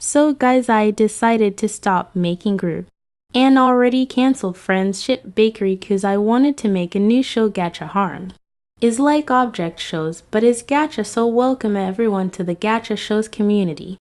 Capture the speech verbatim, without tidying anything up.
So guys, I decided to stop making group and already canceled Friendship Bakery cause I wanted to make a new show Gacha Harm. Is like object shows, but is Gacha so welcome everyone to the Gacha shows community.